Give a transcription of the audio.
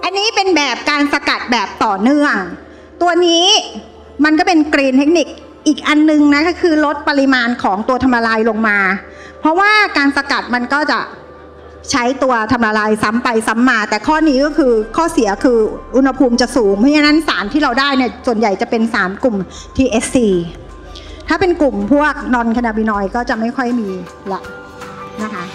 นนี้เป็นแบบการสกัดแบบต่อเนื่องตัวนี้มันก็เป็นกรีนเทคนิคอีกอันนึงนะก็คือลดปริมาณของตัวทำละลายลงมาเพราะว่าการสกัดมันก็จะใช้ตัวทำละลายซ้ำไปซ้ำมาแต่ข้อนี้ก็คือข้อเสียคืออุณหภูมิจะสูงเพราะฉะนั้นสารที่เราได้เนี่ยส่วนใหญ่จะเป็นสารกลุ่ม THC ถ้าเป็นกลุ่มพวกนอนแคนาบินอยด์ก็จะไม่ค่อยมีละนะคะ